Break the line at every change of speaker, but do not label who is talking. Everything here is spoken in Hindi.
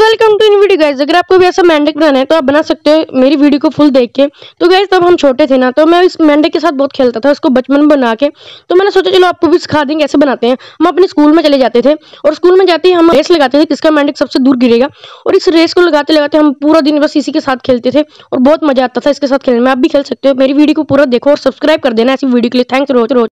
Welcome to new video guys. अगर आपको भी ऐसा मेंढक बनाना है तो आप बना सकते हो मेरी वीडियो को फुल देख के। तो गाइस तब हम छोटे थे ना, तो मैं इस मेंढक के साथ बहुत खेलता था, उसको बचपन में बना के। तो मैंने सोचा चलो आपको भी सिखा देंगे कैसे बनाते हैं। हम अपने स्कूल में चले जाते थे और स्कूल में जाते ही हम रेस लगाते थे किसका मेंढक सबसे दूर गिरेगा। और इस रेस को लगाते लगाते हम पूरा दिन बस इसी के साथ खेलते थे और बहुत मजा आता था इसके साथ खेलने में। आप भी खेल सकते हो। मेरी वीडियो को पूरा देखो और सब्सक्राइब कर देना ऐसी वीडियो के लिए। थैंक्स रोज।